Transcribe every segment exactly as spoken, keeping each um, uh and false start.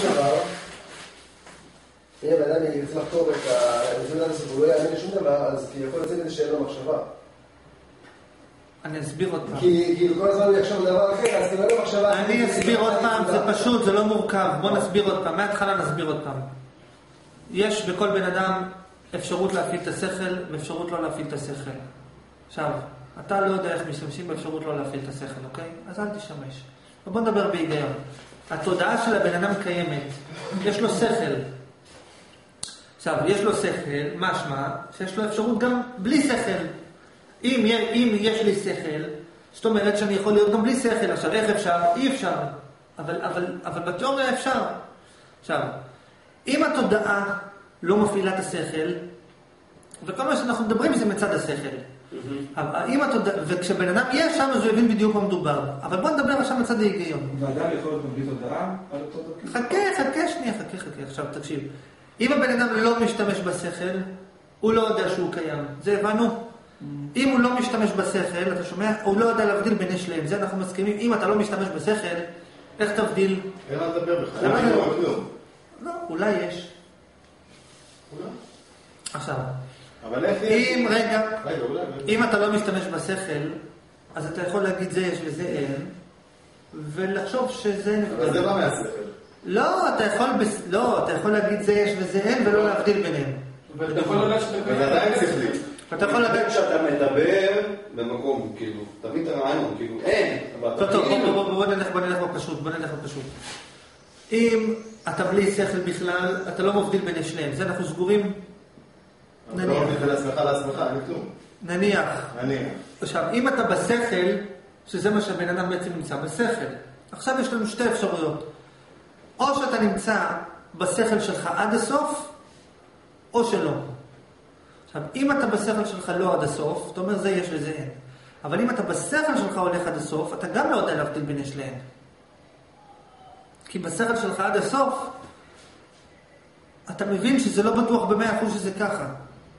דבר, אם הבן אדם ירצה לחקור את הנקודת הסוף, הוא לא יאמין לשום דבר, אז כי יכול לצאת את זה שאין לו מחשבה. אני אסביר עוד פעם. כי כל הזמן הוא יחשוב דבר אחר, אז כי לא לו מחשבה. אני אסביר עוד פעם, זה פשוט, זה לא מורכב. בוא נסביר עוד פעם, מההתחלה נסביר עוד פעם. יש בכל בן אדם אפשרות להפעיל את השכל ואפשרות לא להפעיל את השכל. עכשיו, אתה לא יודע איך משתמשים באפשרות לא להפעיל את השכל, אוקיי? אז אל תשתמש. בוא נדבר בהיגיון. התודעה של הבן אדם קיימת, יש לו שכל. עכשיו, יש לו שכל, משמע, שיש לו אפשרות גם בלי שכל. אם, אם יש לי שכל, זאת אומרת שאני יכול להיות גם בלי שכל. עכשיו, איך אפשר? אי אפשר. אבל, אבל, אבל בתיאוריה אפשר. עכשיו, אם התודעה לא מפעילה את השכל, וכל מה שאנחנו מדברים זה מצד השכל. אם התודעה, וכשבן אדם יהיה שם, אז הוא יבין בדיוק מה מדובר. אבל בוא נדבר עכשיו מצד ההיגיון. ואדם יכול להיות בלי תודעה על אותו דרכי? חכה, חכה שנייה, חכה, חכה. עכשיו, תקשיב. אם הבן אדם לא משתמש בשכל, הוא לא יודע שהוא קיים. זה הבנו. אם הוא לא משתמש בשכל, אתה שומע? הוא לא יודע להבדיל בין השלם. זה אנחנו מסכימים. אם אתה לא משתמש בשכל, איך תבדיל? אין מה לדבר בכלל. למה לא? לא, אולי יש. אולי. עכשיו. אבל איך אם, רגע, רגע, אולי. אם אתה לא משתמש בשכל, אז אתה יכול להגיד זה יש וזה אין, ולחשוב שזה... אבל זה בא מהשכל. לא, אתה יכול, לא, אתה יכול להגיד זה יש וזה אין, ולא להבדיל ביניהם. ואתה יכול לדעת שאתה... אבל עדיין שכלי. אתה יכול לדעת... כשאתה מדבר במקום, כאילו, תביא את הרעיון, כאילו, אין. טוב, טוב, בוא נלך, בוא נלך בפשוט, בוא נלך בפשוט. אם אתה בלי שכל בכלל, אתה לא מבדיל בין השלם. זה אנחנו סגורים... נניח. אתה לא מבדיל לעצמך לעצמך, אין כלום. נניח. נניח. עכשיו, אם אתה בשכל, שזה מה שהבן אדם בעצם נמצא בשכל. עכשיו יש לנו שתי אפשרויות. או שאתה נמצא בשכל שלך עד הסוף, או שלא. עכשיו, אם אתה בשכל שלך לא עד הסוף, אתה אומר זה יש וזה אין. אבל אם אתה בשכל שלך הולך עד הסוף, אתה גם לא יודע להבדיל בין יש לאין. כי בשכל שלך עד הסוף, אתה מבין שזה לא בטוח במאה אחוז שזה ככה.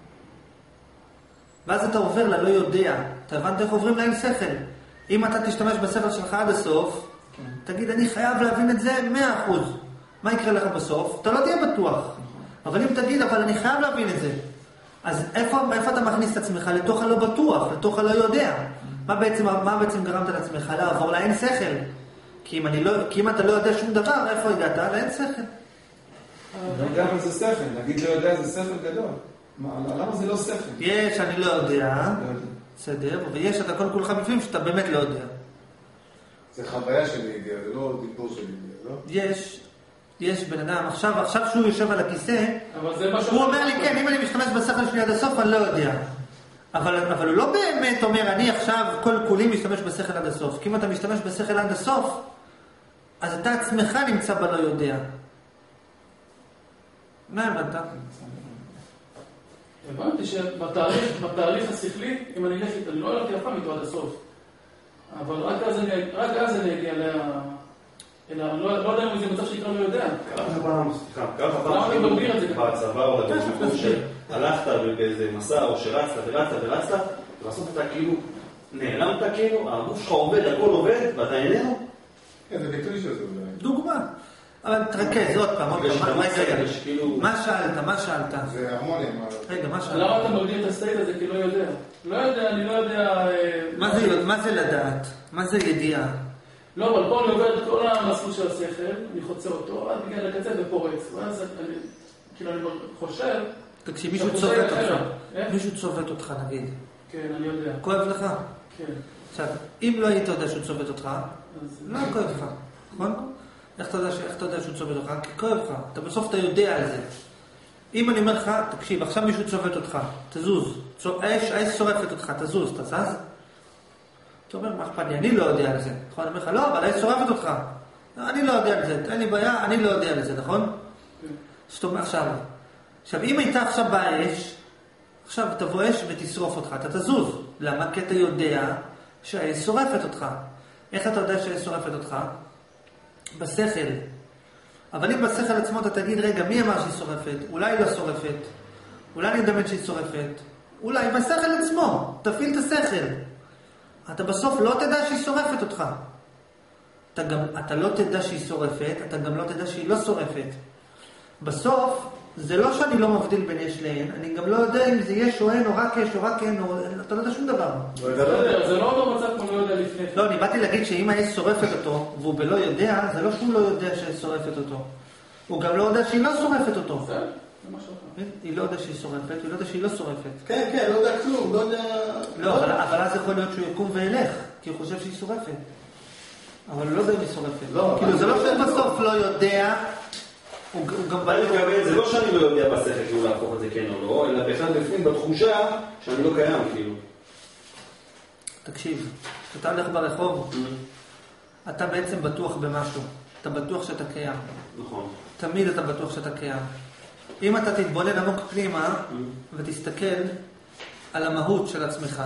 ואז אתה עובר ללא יודע. אתה הבנת איך עוברים לאין שכל. אם אתה תשתמש בשכל שלך עד הסוף, תגיד, אני חייב להבין את זה מאה אחוז. מה יקרה לך בסוף? אתה לא תהיה בטוח. אבל אם תגיד, אבל אני חייב להבין את זה. אז איפה, איפה אתה מכניס את עצמך? לתוך הלא בטוח, לתוך הלא יודע. מה בעצם, מה בעצם גרמת לעצמך? לעבור לאין שכל. כי אם, אני לא, כי אם אתה לא יודע שום דבר, איפה הגעת? לאין שכל. לא יודע מה זה שכל. נגיד לא יודע, זה שכל גדול. למה זה לא שכל? יש, אני לא יודע. בסדר, ויש, אתה כל כולך בפנים שאתה באמת לא יודע. זה חוויה שלי הגיע, זה לא דיבור שלי הגיע, לא? יש, יש בן אדם, עכשיו, עכשיו שהוא יושב על הכיסא, הוא אומר לי, כן, אם אני משתמש בשכל שלי עד הסוף, אני לא יודע. אבל, אבל הוא לא באמת אומר, אני עכשיו כל כולי משתמש בשכל עד הסוף. כי אם אתה משתמש בשכל עד הסוף, אז אתה עצמך נמצא בלא יודע. מה הבנת? הבנתי שבתהליך השכלי, אם אני אלך איתו, אני לא הולכתי אף פעם איתו עד הסוף. אבל רק אז אני, רק אז אני אגיע אליה, אלא, אני לא יודע אם זה מצב שיקרה לא יודע. כמה פעם, סליחה, כמה פעם בצבא או לדבר, שהלכת באיזה מסע או שרצת ורצת ורצת, ובסוף אתה כאילו נעלמת כאילו, הגוף שלך עובד, הכל עובד, ואתה איננו? כן, זה ביטוי של זה אולי. דוגמה. אבל תרכז, עוד פעם, עוד פעם, מה שאלת, מה שאלת? זה הרמונים. רגע, מה שאלת? למה אתה מגדיר את הסטייט הזה כי לא יודע? לא יודע, אני לא יודע... מה זה לדעת? מה זה ידיעה? לא, אבל פה אני עובר את כל המסלול של השכל, אני חוצה אותו, עד מגיע לקצה ופורץ. ואז אני, כאילו אני חושב... תקשיב, מישהו צובט אותך. מישהו צובט אותך, נגיד. כן, אני יודע. כואב לך? כן. עכשיו, אם לא היית יודע שהוא צובט אותך, לא כואב לך, נכון? איך אתה יודע, איך אתה יודע שהוא צובט אותך? כי כואב לך. אתה בסוף אתה יודע על זה. אם אני אומר לך, תקשיב, עכשיו מישהו צובט אותך, תזוז. האש, האש שורפת אותך, תזוז, אתה זז? אתה אומר, מה אכפת לי? אני לא יודע על זה. נכון? אני אומר לך, לא, אבל האש שורפת אותך. אני לא יודע על זה. אין לי בעיה, אני לא יודע על זה, נכון? זאת אומרת, עכשיו, עכשיו, אם הייתה עכשיו באש, עכשיו תבוא אש ותשרוף אותך, אתה תזוז. למה? כי אתה יודע שהאש שורפת אותך. איך אתה יודע שהאש שורפת אותך? בשכל. אבל אם בשכל עצמו אתה תגיד, רגע, מי אמר שהיא שורפת? אולי היא לא שורפת. אולי אני מדמיין שהיא שורפת. אולי בשכל עצמו. תפעיל את השכל. אתה בסוף לא תדע שהיא שורפת אותך. אתה, גם, אתה לא תדע שהיא שורפת, אתה גם לא תדע שהיא לא שורפת. בסוף, זה לא שאני לא מבדיל בין יש לאין, אני גם לא יודע אם זה יש או אין, או רק יש או רק אין, או... אתה לא יודע שום דבר. זה לא אותו מצב כמו לא יודע לפני. לא, אני באתי להגיד שאם האש שורפת אותו, והוא בלא יודע, זה לא שהוא לא יודע שהיא שורפת אותו. הוא גם לא יודע שהיא לא שורפת אותו. זה משהו אחר. היא לא יודע שהיא שורפת, היא לא יודע שהיא לא שורפת. כן, כן, לא יודע כלום, לא יודע... לא, אבל אז יכול להיות שהוא יקום וילך, כי הוא חושב שהיא שורפת. אבל הוא לא יודע אם היא שורפת. כאילו, זה לא שבסוף לא יודע... הוא גם... אני מתכוון, זה לא שאני לא יודע בשכל כאילו להפוך את זה כן או לא, אלא בכלל בפנים בתחושה שאני לא קיים, כאילו. תקשיב, אתה הולך ברחוב, אתה בעצם בטוח במשהו. אתה בטוח שאתה קיים. נכון. תמיד אתה בטוח שאתה קיים. אם אתה תתבונן עמוק פנימה ותסתכל על המהות של עצמך,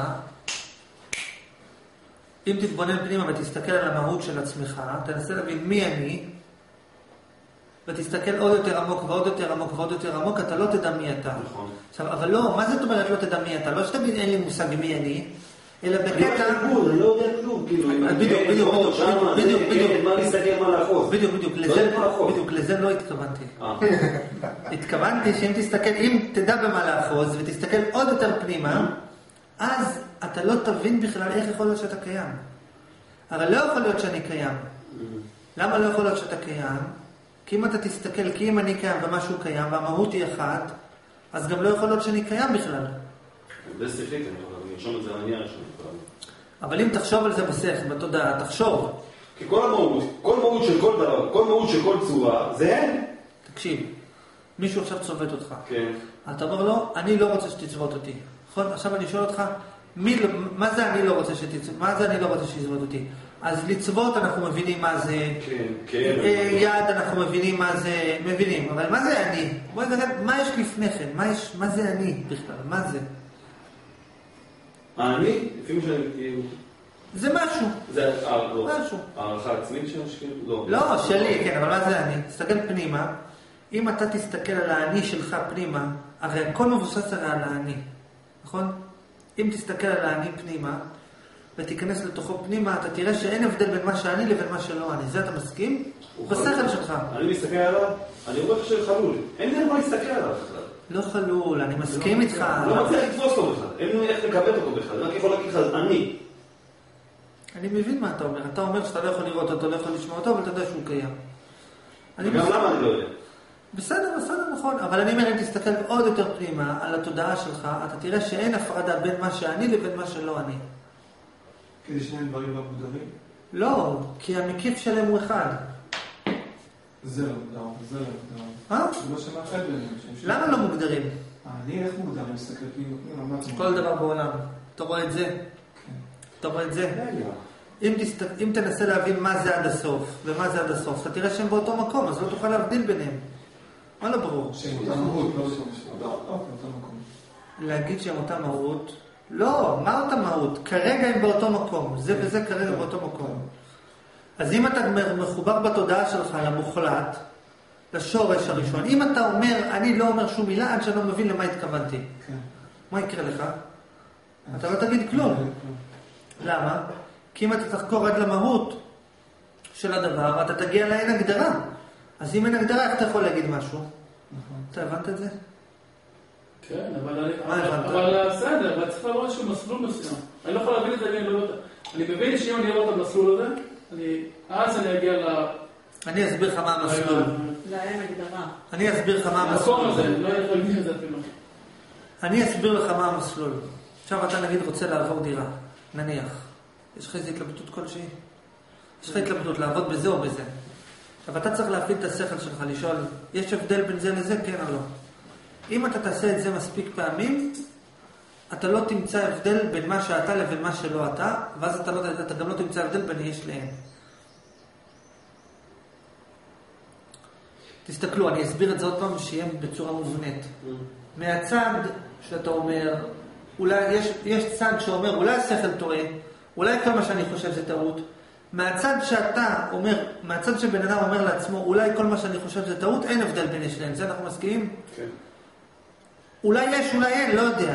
אם תתבונן פנימה ותסתכל על המהות של עצמך, תנסה להבין מי אני, ותסתכל עוד יותר עמוק ועוד יותר עמוק ועוד יותר עמוק, אתה לא תדע מי אתה. נכון. עכשיו, אבל לא, מה זאת אומרת לא תדע מי אתה? לא שתבין אין לי מושג מי אני, אלא בקטע... אני לא יודע כלום, כאילו, בדיוק, בדיוק, בדיוק, בדיוק, מה להסתכל, מה לאחוז. בדיוק, בדיוק, בדיוק, לזה לא התכוונתי. התכוונתי שאם תסתכל, אם תדע במה לאחוז ותסתכל עוד יותר פנימה, אז אתה לא תבין בכלל איך יכול להיות שאתה קיים. הרי לא יכול להיות שאני קיים. למה לא יכול להיות שאתה קיים? כי אם אתה תסתכל, כי אם אני קיים ומשהו קיים והמהות היא אחת, אז גם לא יכול להיות שאני קיים בכלל. זה שכלית, אני ארשום את זה על הנייר. אבל אם תחשוב על זה בשכל, בתודעה, תחשוב. כי כל המהות, כל מהות של כל דבר, כל מהות של כל צורה, זה אין. תקשיב, מישהו עכשיו צובט אותך. כן. אתה אומר לו, אני לא רוצה שתצבות אותי. נכון? עכשיו אני שואל אותך, מי, מה זה אני לא רוצה שתצבות? מה זה אני לא רוצה שתצבות אותי? אז לצבות אנחנו מבינים מה זה, כן, כן. יד אנחנו מבינים מה זה, מבינים, אבל מה זה אני? בואי נגיד, מה יש לפני כן? מה, יש, מה זה אני בכלל? מה זה? אני, לפי מה שאני כאילו... זה משהו. זה לא. משהו. הערכה עצמית שלנו שכאילו? לא. לא, שלי, כן, אבל מה זה אני? תסתכל פנימה. אם אתה תסתכל על האני שלך פנימה, הרי הכל מבוסס על האני, נכון? אם תסתכל על האני פנימה, ותיכנס לתוכו פנימה, אתה תראה שאין הבדל בין מה שאני לבין מה שלא אני. זה אתה מסכים? בשכל שלך. אני מסתכל עליו, אני רואה שחלול. אין לי מה להסתכל עליו בכלל. לא חלול, אני מסכים איתך. לא מצליח לתפוס אותו בכלל. אין לי איך לקבל אותו בכלל. רק יכול להגיד לך, אני. אני מבין מה אתה אומר. אתה אומר שאתה לא יכול לראות אותו, לא יכול לשמוע אותו, אבל אתה יודע שהוא קיים. גם למה אני לא יודע? בסדר, בסדר, נכון. אבל אני אומר, אם תסתכל עוד יותר פנימה על התודעה שלך, אתה תראה שאין הפרדה בין מה שאני לבין מה שלא אני. כדי שני דברים לא מוגדרים? לא, כי המקיף שלהם הוא אחד. זה לא מוגדר, זה לא מוגדר. אה? זה לא שמאחד ביניהם. למה לא מוגדרים? אני איך מוגדר? אני מסתכל פנימה, פנימה, מה? כל דבר בעולם. אתה רואה את זה? אתה רואה את זה? אם, תסת... אם תנסה להבין מה זה עד הסוף ומה זה עד הסוף, אתה תראה שהם באותו מקום, אז לא תוכל להבדיל ביניהם. מה לא ברור? שהם אותה מהות, לא שהם אותה מקום. להגיד שהם אותה מהות? לא, מה אותה מהות? כרגע הם באותו מקום, זה וזה כרגע באותו מקום. אז אם אתה מחובר בתודעה שלך למוחלט, לשורש הראשון, אם אתה אומר, אני לא אומר שום מילה עד שאני לא מבין למה התכוונתי. מה יקרה לך? אתה לא תגיד כלום. למה? כי אם אתה תחקור עד למהות של הדבר, אתה תגיע לאין הגדרה. אז אם אין הגדרה, איך אתה יכול להגיד משהו? אתה הבנת את זה? כן, אבל מה הבנת? אבל בסדר, אבל צריך לראות איזשהו מסלול מסוים. אני לא יכול להבין את זה, אני לא יודע. אני מבין שאם אני אראה את המסלול הזה, אז אני אגיע ל... אני אסביר לך מה המסלול. לאין הגדרה. אני אסביר לך מה המקום המסלול. הזה, לא יכול להגיד את זה אפילו. אני אסביר לך מה המסלול. עכשיו אתה נגיד רוצה לעבור דירה, נניח. יש לך איזו התלבטות כלשהי? יש לך התלבטות לעבוד בזה או בזה. עכשיו אתה צריך להפעיל את השכל שלך, לשאול, יש הבדל בין זה לזה, כן או לא? אם אתה תעשה את זה מספיק פעמים, אתה לא תמצא הבדל בין מה שאתה לבין מה שלא אתה, ואז אתה, לא, אתה גם לא תמצא הבדל בין יש להם. תסתכלו, אני אסביר את זה עוד פעם שיהיה בצורה מובנית. מהצד שאתה אומר, אולי יש, יש צד שאומר, אולי השכל טועה, אולי כל מה שאני חושב זה טעות. מהצד שאתה אומר, מהצד שבן אדם אומר לעצמו, אולי כל מה שאני חושב זה טעות, אין הבדל בין יש להם. זה אנחנו מסכימים? כן. אולי יש, אולי אין, לא יודע.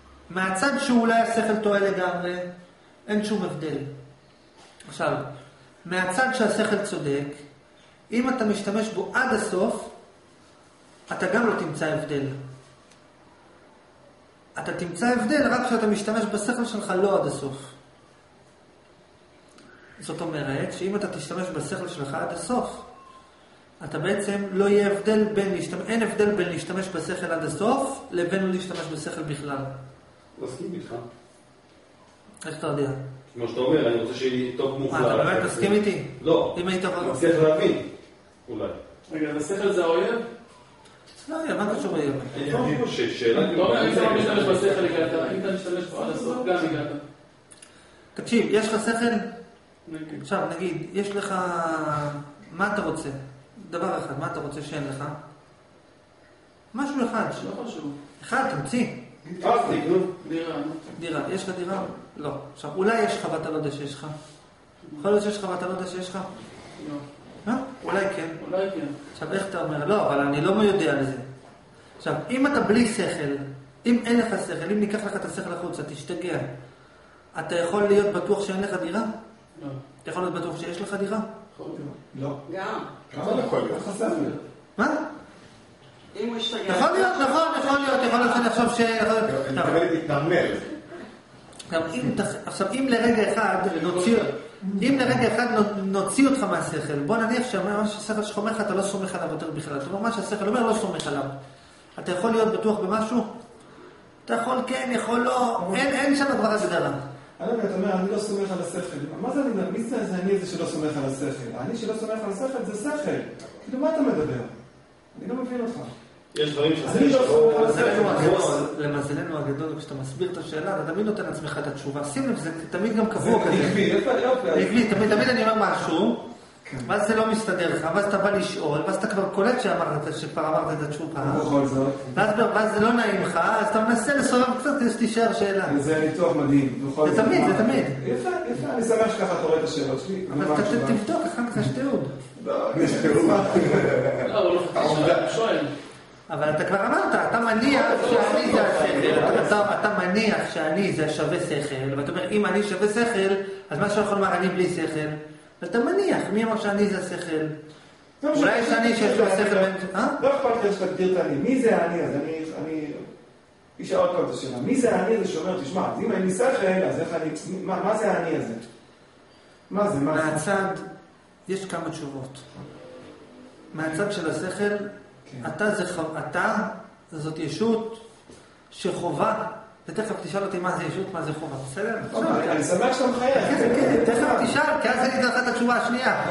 מהצד שאולי השכל טועה לגמרי, אין שום הבדל. עכשיו, מהצד שהשכל צודק, אם אתה משתמש בו עד הסוף, אתה גם לא תמצא הבדל. אתה תמצא הבדל רק כשאתה משתמש בשכל שלך לא עד הסוף. זאת אומרת, שאם אתה תשתמש בשכל שלך עד הסוף, אתה בעצם לא יהיה הבדל בין להשתמש, אין הבדל בין להשתמש בשכל עד הסוף, לבין לא להשתמש בשכל בכלל. מסכים איתך. איך אתה יודע? כמו שאתה אומר, אני רוצה שיהיה טוב מוחלט. מה, אתה באמת תסכים איתי? לא. אם היית... אני מצליח להבין. אולי. רגע, אז השכל זה האויב? לא, מה קשור אויב? אני לא חושב שאלה... לא אומר, אם אתה לא משתמש בשכל הגעת, אם אתה משתמש בו עד הסוף, גם הגעת. תקשיב, יש לך שכל? נגיד. עכשיו, נגיד, יש לך... מה אתה רוצה? דבר אחד, מה אתה רוצה שאין לך? משהו אחד. לא חשוב. אחד, תמציא. אז תקנו. דירה, נו. דירה. יש לך דירה? לא. עכשיו, אולי יש לך ואתה לא יודע שיש לך. יכול להיות שיש לך ואתה לא יודע שיש לך? לא. אה? אולי כן. אולי כן. עכשיו, איך אתה אומר? לא, אבל אני לא יודע על זה. עכשיו, אם אתה בלי שכל, אם אין לך שכל, אם ניקח לך את השכל החוצה, תשתגע. אתה יכול להיות בטוח שאין לך דירה? לא. אתה יכול להיות בטוח שיש לך דירה? יכול להיות. לא. גם. כמה יכול להיות? חסר לי. מה? אם הוא ישתגע... יכול להיות, נכון, יכול להיות, יכול להיות שאני אחשוב ש... אני מתכוון להתנמל. עכשיו, אם לרגע אחד נוציא... אם לרגע אחד נוציא אותך מהשכל, בוא נניח שמה שהשכל שלך אומר לך, אתה לא סומך עליו יותר בכלל. אתה אומר, מה שהשכל אומר, לא סומך עליו. אתה יכול להיות בטוח במשהו? אתה יכול כן, יכול לא, אין שם כבר הגדרה. אני אתה אומר, אני לא סומך על השכל. מה זה אני אומר? מי זה אני הזה שלא סומך על השכל? אני שלא סומך על השכל זה שכל. כאילו, מה אתה מדבר? אני לא מבין אותך. יש דברים אני לא סומך על למזלנו השכל. הגדול, למזלנו הגדול, כשאתה מסביר את השאלה, אתה תמיד נותן לעצמך את התשובה. שים לב, זה תמיד גם קבוע כזה. עקבי, יופי, יופי. עקבי, תמיד תמיד אני אומר משהו, ואז זה לא מסתדר לך, ואז אתה בא לשאול, ואז אתה כבר קולט שאמרת, שכבר אמרת את התשובה. ובכל זאת. ואז זה לא נעים לך, אז אתה מנסה לסובב קצת, אז תישאר שאלה. זה ניתוח מדהים. זה תמיד, זה תמיד. יפה, יפה, אני שמח שככה אתה רואה את השאלות שלי. אבל אתה תבדוק, אחר כך יש תיעוד. לא, יש תיאור. לא, הוא לא חושב, הוא שואל. אבל אתה כבר אמרת, אתה מניח שאני זה השכל, אתה, אתה מניח שאני זה שווה שכל, ואתה אומר, אם אני שווה שכל, אז מה שיכול לומר, אני בלי שכל, ואתה מניח, מי אמר שאני זה השכל? אולי שאני שיש לו שכל... לא אכפת לי שתגדיר את אני, מי זה אני? אז אני, אני... אישה עוד פעם את השאלה, מי זה אני הזה שאומר, תשמע, אז אם אין לי שכל, אז איך אני... מה זה אני הזה? מה זה, מה זה? מהצד, יש כמה תשובות. מהצד של השכל, אתה זה חו... אתה, זאת ישות שחובה, ותכף תשאל אותי מה זה ישות, מה זה חובה, בסדר? אני שמח שאתה מחייך. כן, כן, תכף תשאל, כי אז אני אתן לך את התשובה השנייה.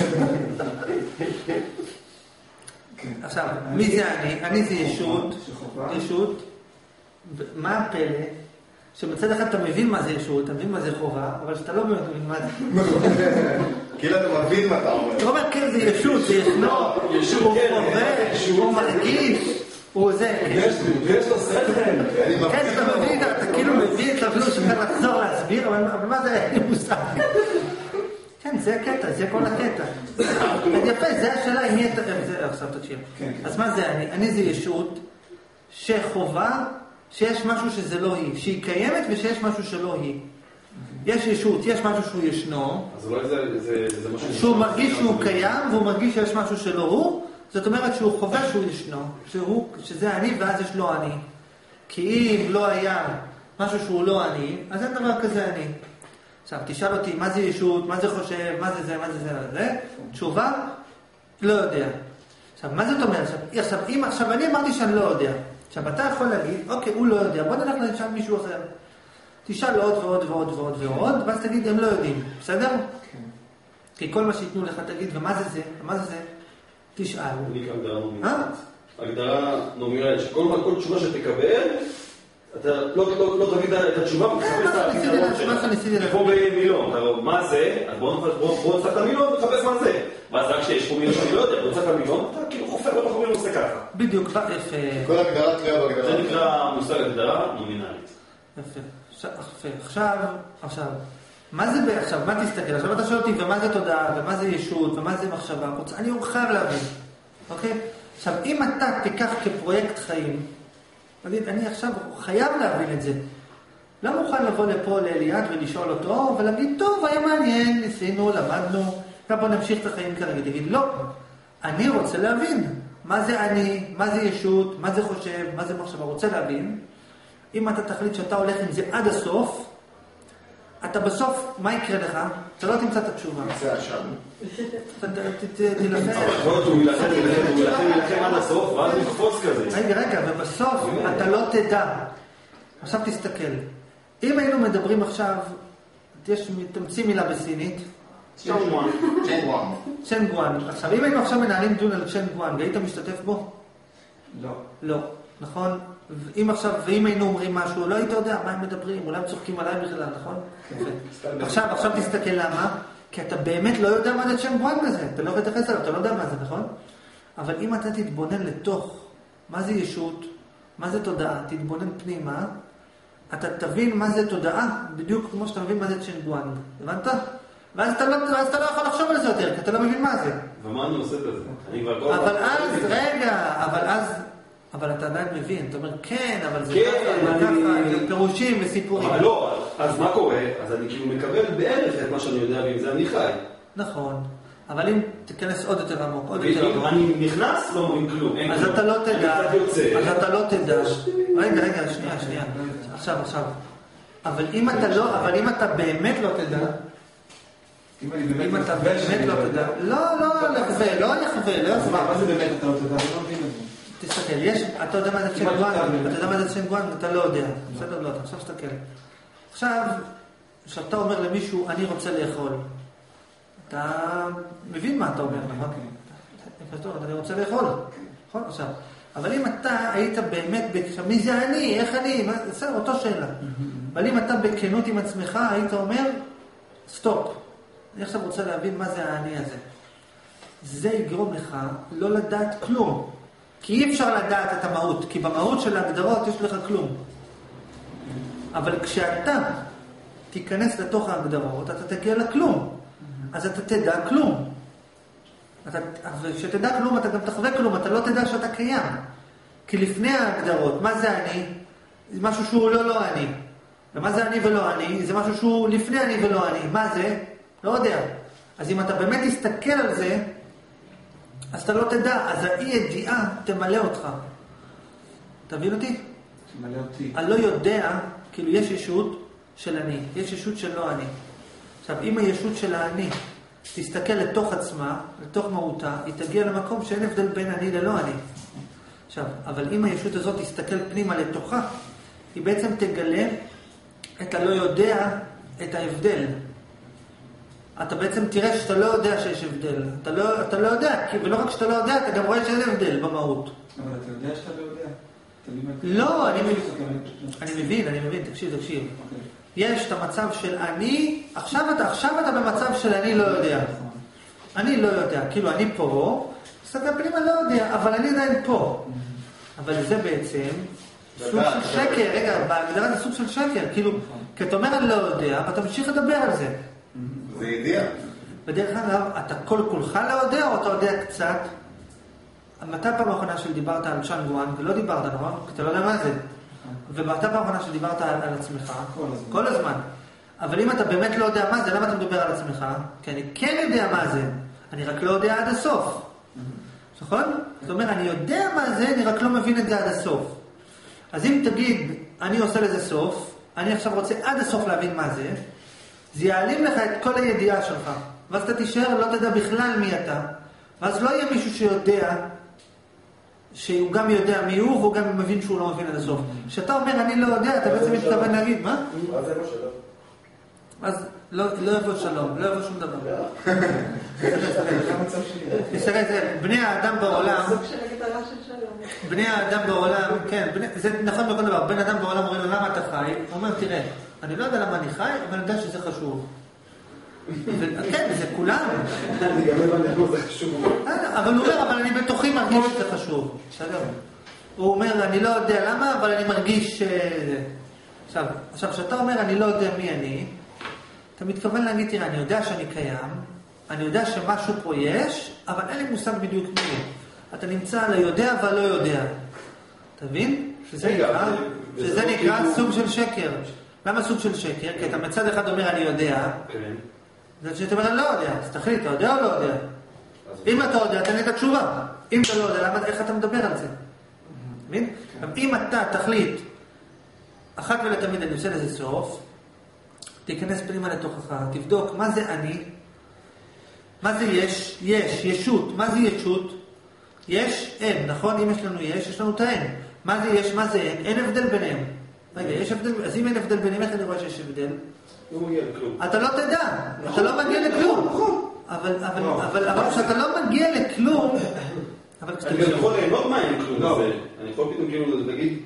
עכשיו, מי זה אני? אני זה ישות, ישות, מה הפלא? שמצד אחד אתה מבין מה זה ישות, אתה מבין מה זה חובה, אבל שאתה לא מבין מה זה. כאילו אתה מבין מה אתה אומר. אתה אומר, כן, זה ישות, זה ישנו, הוא חווה, הוא מרגיש, הוא זה. ויש לו שכל. כן, אתה מבין, אתה כאילו מבין, אתה אפילו שצריך לחזור להסביר, אבל מה זה אין לי מושג? כן, זה הקטע, זה כל הקטע. יפה, זה השאלה, אם יהיה... עכשיו תקשיב. אז מה זה אני? אני זה ישות שחובה שיש משהו שזה לא היא, שהיא קיימת ושיש משהו שלא היא. יש ישות, יש משהו שהוא ישנו, אז אולי זה, זה, זה משהו... שהוא מרגיש שהוא קיים, והוא מרגיש שיש משהו שלא הוא, זאת אומרת שהוא חווה שהוא ישנו, שהוא, שזה אני ואז יש לו אני. כי אם לא היה משהו שהוא לא אני, אז אין דבר כזה אני. עכשיו, תשאל אותי, מה זה ישות, מה זה חושב, מה זה זה, מה זה זה, זה, תשובה, לא יודע. עכשיו, מה זאת אומרת? עכשיו, עכשיו, אם עכשיו אני אמרתי שאני לא יודע, עכשיו, אתה יכול להגיד, אוקיי, הוא לא יודע, בוא נלך לשאול מישהו אחר. תשאל עוד ועוד ועוד ועוד ועוד, ואז תגיד, הם לא יודעים, בסדר? כן. כי כל מה שיתנו לך תגיד, ומה זה זה? ומה זה זה? תשאל. אני כהגדרה נומינלית. הגדרה נומינלית, שכל תשובה שתקבל, אתה לא תגיד את התשובה, ותחפש את הפתרון שלה. כמו במילון, מה זה? אז בואו נצטרך את המילון ותחפש מה זה. ואז רק שיש פה מילון שאני לא יודע, בואו נצטרך את המילון, אתה כאילו חופר בתוך המילון עושה ככה. בדיוק, יפה. כל הגדרה תלויה בהגדרה. זה נקרא מושג הגדרה נומינלית. יפה. עכשיו, עכשיו, מה זה, עכשיו, מה תסתכל? עכשיו אתה שואל אותי, ומה זה תודעה, ומה זה ישות, ומה זה מחשבה? אני חייב להבין, אוקיי? עכשיו, אם אתה תיקח כפרויקט חיים, אני עכשיו חייב להבין את זה. לא מוכן לבוא לפה לאליעד ולשאול אותו ולהגיד, טוב, היה מעניין, ניסינו, למדנו, בוא נמשיך את החיים כרגע. תגיד, לא, אני רוצה להבין מה זה אני, מה זה ישות, מה זה חושב, מה זה מחשבה, רוצה להבין. אם אתה תחליט שאתה הולך עם זה עד הסוף, אתה בסוף, מה יקרה לך? אתה לא תמצא את התשובה. זה השם. אתה תלחם. הוא ילחם, הוא ילחם, ילחם עד הסוף, ואז הוא יקפוץ כזה. רגע, רגע, ובסוף אתה לא תדע. עכשיו תסתכל. אם היינו מדברים עכשיו, תמציא מילה בסינית. צ'נגואן. צ'נגואן. צ'נגואן. עכשיו, אם היינו עכשיו מנהלים דיון על צ'נגואן, והיית משתתף בו? לא. לא, נכון? אם עכשיו, ואם היינו אומרים משהו, לא היית יודע מה הם מדברים, אולי הם צוחקים עליי בכלל, נכון? עכשיו, עכשיו תסתכל למה, כי אתה באמת לא יודע מה זה צ'נגואן כזה, אתה לא יכול להתייחס עליו, אתה לא יודע מה זה, נכון? אבל אם אתה תתבונן לתוך מה זה ישות, מה זה תודעה, תתבונן פנימה, אתה תבין מה זה תודעה, בדיוק כמו שאתה מבין מה זה צ'נגואן, הבנת? ואז אתה לא, ואז אתה לא יכול לחשוב על זה יותר, כי אתה לא מבין מה זה. ומה אני עושה בזה? אני כבר כל... אבל אז, רגע, אבל אז... אבל אתה עדיין מבין, אתה אומר, כן, אבל זה כן, ככה, אני... ככה, פירושים וסיפורים. אבל לא, אז מה קורה? אז אני כאילו מקבל בערך את מה שאני יודע, ועם זה אני חי. נכון, אבל אם תיכנס עוד יותר עמוק, עוד יותר עמוק. ואם אני נכנס, לא מבין כלום. אז אתה לא תדע, אני קצת יוצא. אז אתה לא תדע. רגע, רגע, שנייה, שנייה. עכשיו, עכשיו. אבל אם אתה לא, אבל אם אתה באמת לא תדע, אם אתה באמת לא תדע, לא, לא, לחווה, לא יחווה, לא יחווה. מה זה באמת אתה לא תדע? אני לא מבין את זה. תסתכל, יש, אתה יודע מה זה צ'נגואן, אתה יודע מה זה צ'נגואן, אתה לא יודע, בסדר? לא, אתה עכשיו תסתכל. עכשיו, כשאתה אומר למישהו, אני רוצה לאכול, אתה מבין מה אתה אומר, נכון? אני רוצה לאכול, נכון? עכשיו, אבל אם אתה היית באמת, מי זה אני, איך אני, בסדר, אותו שאלה. אבל אם אתה בכנות עם עצמך, היית אומר, סטופ, אני עכשיו רוצה להבין מה זה האני הזה. זה יגרום לך לא לדעת כלום. כי אי אפשר לדעת את המהות, כי במהות של ההגדרות יש לך כלום. אבל כשאתה תיכנס לתוך ההגדרות, אתה תגיע לכלום. אז אתה תדע כלום. כשתדע כלום, אתה גם תחווה כלום, אתה לא תדע שאתה קיים. כי לפני ההגדרות, מה זה אני? זה משהו שהוא לא לא אני. ומה זה אני ולא אני? זה משהו שהוא לפני אני ולא אני. מה זה? לא יודע. אז אם אתה באמת תסתכל על זה, אז אתה לא תדע, אז האי ידיעה תמלא אותך. תבין אותי? תמלא אותי. אני לא יודע, כאילו יש ישות של אני, יש ישות של לא אני. עכשיו, אם הישות של האני תסתכל לתוך עצמה, לתוך מהותה, היא תגיע למקום שאין הבדל בין אני ללא אני. עכשיו, אבל אם הישות הזאת תסתכל פנימה לתוכה, היא בעצם תגלה את הלא יודע, את ההבדל. אתה בעצם תראה שאתה לא יודע שיש הבדל. אתה לא, אתה לא יודע, כי, ולא רק שאתה לא יודע, אתה גם רואה שאין הבדל במהות. אבל אתה יודע שאתה לא יודע. לא, אני מבין, אני מבין, אני מבין, תקשיב, תקשיב. יש את המצב של אני, עכשיו אתה, עכשיו אתה במצב של אני לא יודע. אני לא יודע, כאילו אני פה, מסתכל פנימה לא יודע, אבל אני עדיין פה. אבל זה בעצם סוג של שקר, רגע, בהגדרה זה סוג של שקר, כאילו, כי אתה אומר אני לא יודע, ואתה ממשיך לדבר על זה. זה ידיעה. בדרך כלל, אתה כל כולך לא יודע, או אתה יודע קצת? מתי פעם האחרונה שדיברת על צ'נגואן, ולא דיברת, נכון? כי אתה לא יודע מה זה. ומתי פעם האחרונה שדיברת על, על עצמך? כל הזמן. כל הזמן. אבל אם אתה באמת לא יודע מה זה, למה אתה מדבר על עצמך? כי אני כן יודע מה זה, אני רק לא יודע עד הסוף. נכון? זאת אומרת, אני יודע מה זה, אני רק לא מבין את זה עד הסוף. אז אם תגיד, אני עושה לזה סוף, אני עכשיו רוצה עד הסוף להבין מה זה, זה יעלים לך את כל הידיעה שלך. ואז אתה תישאר, לא תדע בכלל מי אתה. ואז לא יהיה מישהו שיודע, שהוא גם יודע מי הוא, והוא גם מבין שהוא לא מבין עד הסוף. כשאתה אומר, אני לא יודע, אתה בעצם מתכוון להגיד, מה? אז זה לא שלום. אז לא יבוא שלום, לא יבוא שום דבר. זה המצב שלי. תסתכל, בני האדם בעולם, סוג של הגדרה של שלום. בני האדם בעולם, כן, זה נכון בכל דבר, בן אדם בעולם אומרים לו, למה אתה חי? הוא אומר, תראה, אני לא יודע למה אני חי, אבל אני יודע שזה חשוב. כן, זה כולם. אני גם לא יודע למה זה חשוב. אבל הוא אומר, אבל אני בתוכי מרגיש שזה חשוב. בסדר? הוא אומר, אני לא יודע למה, אבל אני מרגיש... עכשיו, עכשיו, כשאתה אומר, אני לא יודע מי אני, אתה מתכוון להגיד, תראה, אני יודע שאני קיים, אני יודע שמשהו פה יש, אבל אין לי מושג בדיוק מי. אתה נמצא על היודע והלא יודע. אתה מבין? שזה נקרא, שזה נקרא סוג של שקר. למה סוג של שקר? כי אתה מצד אחד אומר אני יודע, כן. זה שאתה אומר אני לא יודע, אז תחליט, אתה יודע או לא יודע? אם אתה יודע, תן לי את התשובה. אם אתה לא יודע, למה, איך אתה מדבר על זה? מבין? אם אתה תחליט, אחת ולתמיד אני עושה לזה סוף, תיכנס פנימה לתוכך, תבדוק מה זה אני, מה זה יש, יש, ישות, מה זה ישות? יש, אין, נכון? אם יש לנו יש, יש לנו את האין. מה זה יש, מה זה אין? אין הבדל ביניהם. רגע, יש הבדל, אז אם אין הבדל ביניהם, איך אני רואה שיש הבדל? לא מגיע לכלום. אתה לא תדע, אתה לא מגיע לכלום. אבל, אבל, אבל, אבל כשאתה לא מגיע לכלום, אבל כשאתה... אני יכול ליהנות מה אין כלום הזה. אני יכול פתאום כאילו להגיד...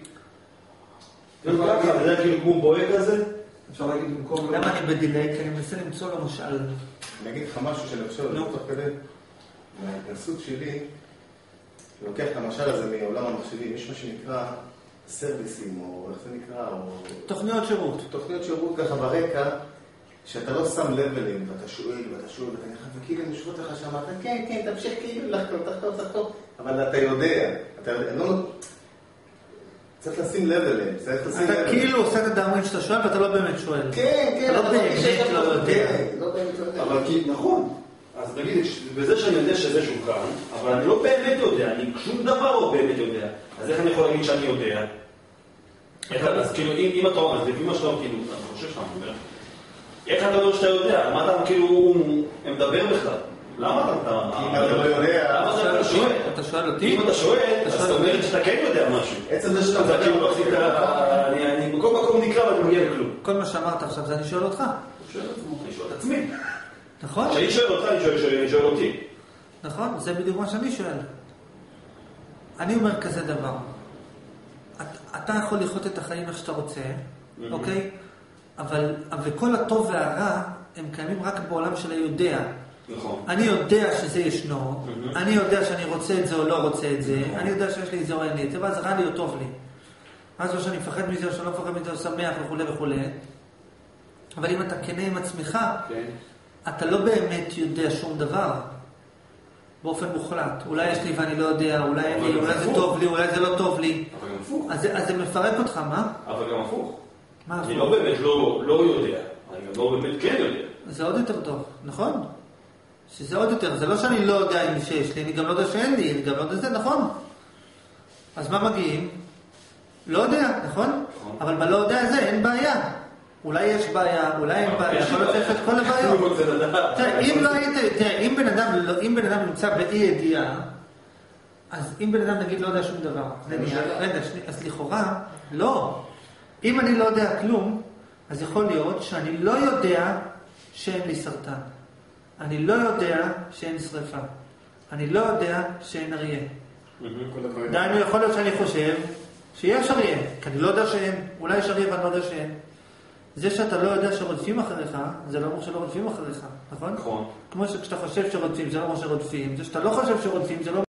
ככה, אתה יודע כאילו כמו בועה כזה? אפשר להגיד במקום... למה אני בדילי? כי אני מנסה למצוא לו משל. אני אגיד לך משהו שאני חושב, אני תוך כדי, מההתנסות שלי, אני לוקח את המשל הזה מעולם המחשבים, יש מה שנקרא סרוויסים, או איך זה נקרא, או... תוכניות שירות. תוכניות שירות ככה ברקע, שאתה לא שם לבלים, ואתה שואל, ואתה שואל, ואתה נכנס, וכאילו אני שואל לך שאמרת, כן, כן, תמשיך כאילו לחקור, תחקור, תחקור, אבל אתה יודע, אתה יודע, לא... צריך לשים לבלים, צריך לשים לבלים. אתה כאילו עושה את הדאמרים שאתה שואל, ואתה לא באמת שואל. כן, כן, אתה לא באמת לא יודע. לא באמת לא יודע. אבל כי, נכון. אז נגיד, בזה שאני יודע שזה שולחן, אבל אני לא באמת יודע, אני שום דבר לא באמת יודע. אז איך אני יכול להגיד שאני יודע? אז כאילו, אם אתה אומר, אז לפי מה שאתה אומר, כאילו, אתה חושב שאתה אומר, איך אתה אומר שאתה יודע? מה אתה כאילו, מדבר בכלל? למה אתה... אם אתה לא יודע... למה אתה שואל? אתה שואל אותי? אם אתה שואל, אז אתה אומר שאתה כן יודע משהו. עצם זה שאתה... אתה כאילו לא עשית... אני בכל מקום נקרא ואני מגיע לכלום. כל מה שאמרת עכשיו זה אני שואל אותך. אני שואל את עצמי. נכון? כשאני שואל אותך, אני שואל אותי. נכון, זה בדיוק מה שאני שואל. אני אומר כזה דבר. אתה יכול לחיות את החיים איך שאתה רוצה, אוקיי? אבל כל הטוב והרע הם קיימים רק בעולם של היודע. נכון. אני יודע שזה ישנו, אני יודע שאני רוצה את זה או לא רוצה את זה, אני יודע שיש לי איזה או אין לי את זה, ואז רע לי או טוב לי. אז או שאני מפחד מזה או שאני לא מפחד מזה או שמח וכו' וכו'. אבל אם אתה כנה עם עצמך, אתה לא באמת יודע שום דבר. באופן מוחלט. אולי יש לי ואני לא יודע, אולי אין לי, אולי זה טוב לי, אולי זה לא טוב לי. אבל גם הפוך. אז זה מפרק אותך, מה? אבל גם הפוך. מה הפוך? אני לא באמת לא יודע. אני גם לא באמת כן יודע. זה עוד יותר טוב, נכון? שזה עוד יותר, זה לא שאני לא יודע אם שיש לי, אני גם לא יודע שאין לי, אני גם לא יודע זה, נכון? אז מה מגיעים? לא יודע, נכון? אבל בלא יודע זה, אין בעיה. אולי יש בעיה, אולי אין בעיה, יכול לצאת את כל הבעיות. תראה, אם לא היית, תראה, אם בן אדם, אם בן אדם נמצא באי ידיעה, אז אם בן אדם נגיד לא יודע שום דבר, רגע, אז לכאורה, לא. אם אני לא יודע כלום, אז יכול להיות שאני לא יודע שאין לי סרטן. אני לא יודע שאין שריפה. אני לא יודע שאין אריה. דיינו, יכול להיות שאני חושב שיש אריה, כי אני לא יודע שאין. אולי יש אריה ואני לא יודע שאין. זה שאתה לא יודע שרודפים אחריך, זה לא אומר שלא רודפים אחריך, נכון? נכון. כמו שכשאתה חושב שרודפים, זה לא אומר שרודפים. זה שאתה לא חושב שרודפים, זה לא